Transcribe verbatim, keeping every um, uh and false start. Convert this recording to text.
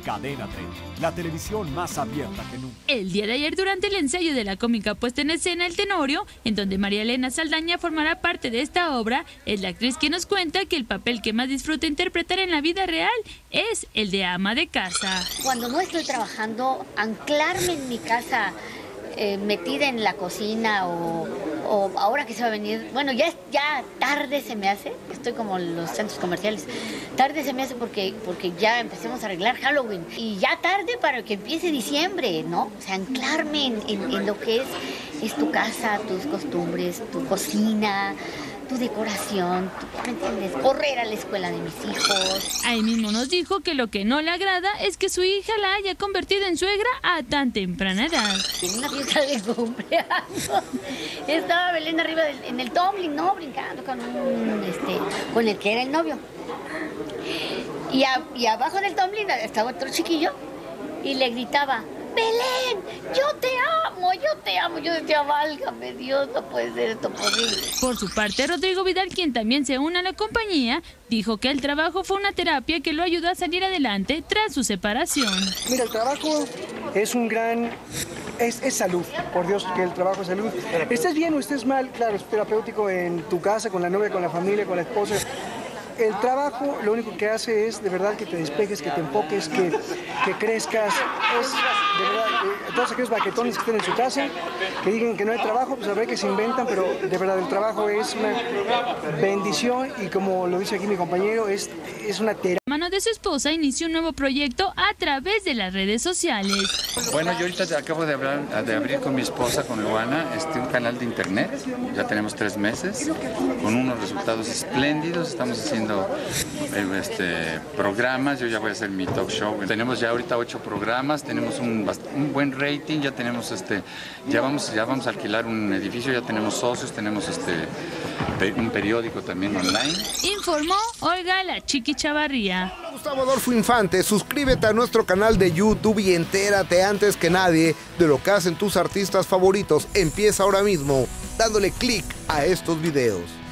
Cadena treinta, la televisión más abierta que nunca. El día de ayer, durante el ensayo de la cómica puesta en escena El Tenorio, en donde María Elena Saldaña formará parte de esta obra, es la actriz quien nos cuenta que el papel que más disfruta interpretar en la vida real es el de ama de casa. Cuando no estoy trabajando, anclarme en mi casa, eh, metida en la cocina o, o ahora que se va a venir, bueno, ya, ya tarde se me hace, estoy como en los centros comerciales, tarde se me hace porque, porque ya empecemos a arreglar Halloween y ya tarde para que empiece diciembre, ¿no? O sea, anclarme en, en, en lo que es, es tu casa, tus costumbres, tu cocina, tu decoración, tu, ¿me entiendes? Correr a la escuela de mis hijos. Ahí mismo nos dijo que lo que no le agrada es que su hija la haya convertido en suegra a tan temprana edad. En una fiesta de cumpleaños estaba Belén arriba del, en el tumbling, ¿no? Brincando con un, este, con el que era el novio. Y, a, y abajo del tumbling estaba otro chiquillo y le gritaba: Belén, yo te amo, yo te amo. Yo decía, válgame Dios, no puede ser esto posible. Por su parte, Rodrigo Vidal, quien también se une a la compañía, dijo que el trabajo fue una terapia que lo ayudó a salir adelante tras su separación. Mira, el trabajo es un gran... Es, es salud, por Dios, que el trabajo es salud. Estés bien o estés mal, claro, es terapéutico en tu casa, con la novia, con la familia, con la esposa. El trabajo lo único que hace es de verdad que te despejes, que te enfoques, que, que crezcas. Es de verdad, eh, todos aquellos baquetones que estén en su casa, que digan que no hay trabajo, pues a ver que se inventan, pero de verdad el trabajo es una bendición y como lo dice aquí mi compañero, es, es una terapia. La mano de su esposa inició un nuevo proyecto a través de las redes sociales. Bueno, yo ahorita acabo de, hablar, de abrir con mi esposa, con Ivana, este, un canal de internet. Ya tenemos tres meses, con unos resultados espléndidos. Estamos haciendo este, programas, yo ya voy a hacer mi talk show. Tenemos ya ahorita ocho programas, tenemos un, un buen rating, ya tenemos este, ya vamos, ya vamos a alquilar un edificio, ya tenemos socios, tenemos este, un periódico también online. Informó Olga La Chiqui Chavarría. Gustavo Adolfo Infante, suscríbete a nuestro canal de YouTube y entérate antes que nadie de lo que hacen tus artistas favoritos. Empieza ahora mismo dándole clic a estos videos.